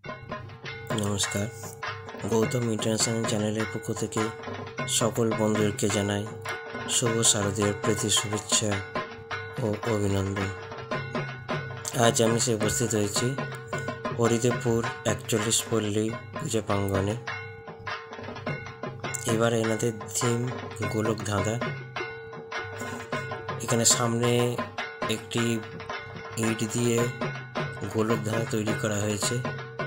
নমস্কার, গৌতম ইন্টারন্যাশনাল চ্যানেলের পক্ষ থেকে সকল বন্ধুদেরকে জানাই শুভ শারদীয়ার প্রীতি শুভেচ্ছা ও অভিনন্দন। আজ আমি এসে উপস্থিত হয়েছি হরিদেবপুর 41 পল্লী পূজা প্রাঙ্গণে। এবার এনাদের থিম গোলক ধাঁধা। এখানে সামনে একটি ইট দিয়ে গোলক ধাঁধা তৈরি করা হয়েছে।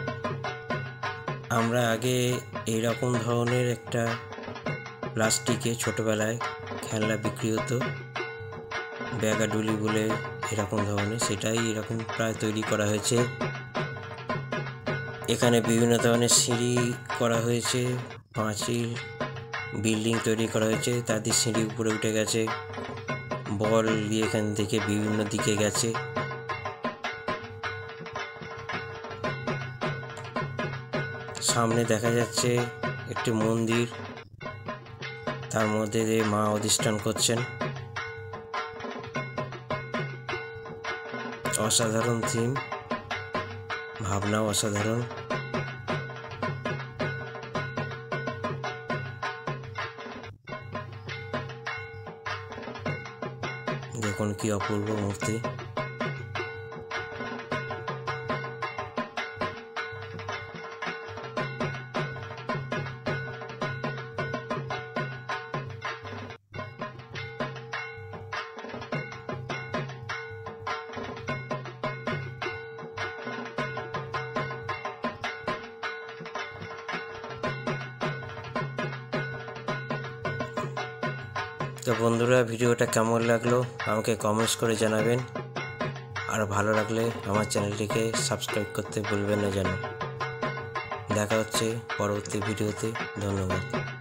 আমরা আগে এইরকম ধরনের একটা প্লাস্টিকে ছোটোবেলায় খেলনা বিক্রি হতো, ব্যাগাডুলি বলে এরকম ধরনের, সেটাই এরকম প্রায় তৈরি করা হয়েছে। এখানে বিভিন্ন ধরনের সিঁড়ি করা হয়েছে, পাঁচিল বিল্ডিং তৈরি করা হয়েছে, তাদের সিঁড়ি উপরে উঠে গেছে, বল দিয়ে এখান থেকে বিভিন্ন দিকে গেছে। সামনে দেখা যাচ্ছে একটি মন্দির, তার মধ্যে দিয়ে মা অধিষ্ঠান করছেন। অসাধারণ থিম, ভাবনাও অসাধারণ। দেখুন কি অপূর্ব মূর্তি। তো বন্ধুরা, ভিডিওটা কেমন লাগলো আমাকে কমেন্টস করে জানাবেন, আর ভালো লাগলে আমার চ্যানেলটিকে সাবস্ক্রাইব করতে ভুলবেন না যেন। দেখা হচ্ছে পরবর্তী ভিডিওতে। ধন্যবাদ।